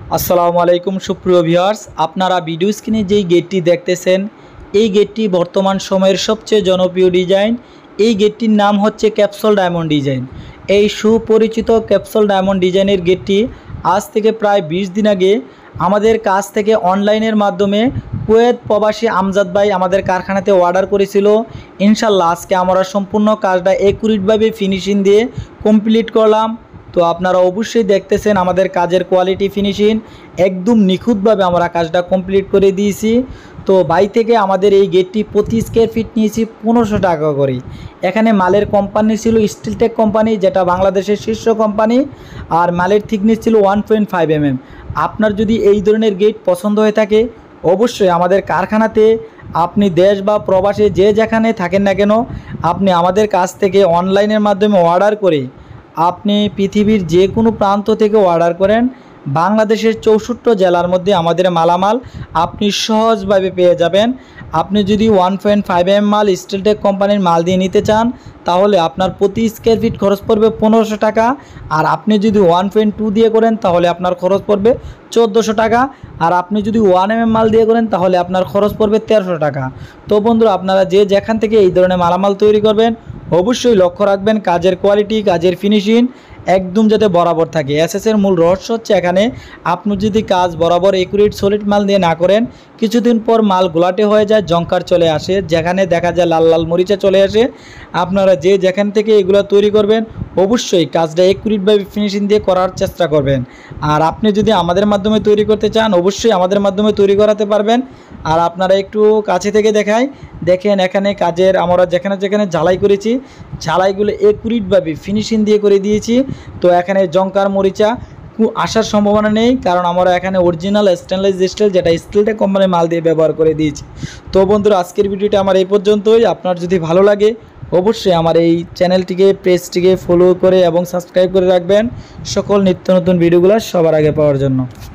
আসসালামু আলাইকুম সুপ্রিয় ভিউয়ার্স, আপনারা ভিডিও স্ক্রিনে যেই গেটটি দেখতেছেন এই গেটটি বর্তমান সময়ের সবচেয়ে জনপ্রিয় ডিজাইন। এই গেটটির নাম হচ্ছে ক্যাপসুল ডায়মন্ড ডিজাইন। এই সুপরিচিত ক্যাপসুল ডায়মন্ড ডিজাইনের গেটটি আজ থেকে প্রায় 20 দিন আগে আমাদের কাছ থেকে অনলাইনের মাধ্যমে কুয়েত প্রবাসী আমজাদ ভাই আমাদের কারখানাতে অর্ডার করেছিল। ইনশাল্লাহ আজকে আমরা সম্পূর্ণ কাজটা একুরেটভাবে ফিনিশিং দিয়ে কমপ্লিট করলাম। তো আপনারা অবশ্যই দেখতেছেন আমাদের কাজের কোয়ালিটি ফিনিশিং একদম নিখুঁতভাবে আমরা কাজটা কমপ্লিট করে দিয়েছি। তো বাই থেকে আমাদের এই গেটটি প্রতি স্কোয়ার ফিট নিয়েছি 1500 টাকা করে। এখানে মালের কোম্পানি ছিল স্টিলটেক কোম্পানি, যেটা বাংলাদেশের শীর্ষ কোম্পানি, আর মালের থিকনেস ছিল 1.5 mm। আপনার যদি এই ধরনের গেট পছন্দ হয়ে থাকে অবশ্যই আমাদের কারখানাতে আপনি দেশ বা প্রবাসে যে যেখানে থাকেন না কেন আপনি আমাদের কাছ থেকে অনলাইনের মাধ্যমে অর্ডার করে আপনি পৃথিবীর যে কোনো প্রান্ত থেকে অর্ডার করেন, বাংলাদেশের 64 জেলার মধ্যে আমাদের মালামাল আপনি সহজভাবে পেয়ে যাবেন। আপনি যদি 1.5 mm মাল স্টিলটেক কোম্পানির মাল দিয়ে নিতে চান তাহলে আপনার প্রতি স্কোয়ার ফিট খরচ পড়বে 1500 টাকা, আর আপনি যদি 1.2 দিয়ে করেন তাহলে আপনার খরচ পড়বে 1400 টাকা, আর আপনি যদি 1 mm মাল দিয়ে করেন তাহলে আপনার খরচ পড়বে 1300 টাকা। তো বন্ধুরা, আপনারা যে যেখান থেকে এই ধরনের মালামাল তৈরি করবেন অবশ্যই লক্ষ্য রাখবেন কাজের কোয়ালিটি, কাজের ফিনিশিং একদম যাতে বরাবর থাকে। এসএসের মূল রহস্য হচ্ছে এখানে আপনি যদি কাজ বরাবর একুরেট সলিড মাল দিয়ে না করেন কিছুদিন পর মাল গোলাটে হয়ে যায়, জংকার চলে আসে, যেখানে দেখা যায় লাল লাল মরিচা চলে আসে। আপনারা যে যেখান থেকে এগুলো তৈরি করবেন অবশ্যই কাজটা একুরেটভাবে ফিনিশিং দিয়ে করার চেষ্টা করবেন। আর আপনি যদি আমাদের মাধ্যমে তৈরি করতে চান অবশ্যই আমাদের মাধ্যমে তৈরি করাতে পারবেন। আর আপনারা একটু কাছে থেকে দেখাই, দেখেন এখানে কাজের আমরা যেখানে যেখানে ঝালাই করেছি ঝালাইগুলো একুরেটভাবে ফিনিশিং দিয়ে করে দিয়েছি। তো এখানে জংকার মরিচা আসার সম্ভাবনা নেই, কারণ আমরা এখানে অরিজিনাল স্টেনলেস স্টিল যেটা স্টিলটেক কোম্পানির মাল দিয়ে ব্যবহার করে দিয়েছি। তো বন্ধুরা, আজকের ভিডিওটা আমার এই পর্যন্তই। আপনার যদি ভালো লাগে অবশ্যই আমার এই চ্যানেলটিকে পেজটিকে ফলো করে এবং সাবস্ক্রাইব করে রাখবেন সকল নিত্য নতুন ভিডিওগুলো সবার আগে পাওয়ার জন্য।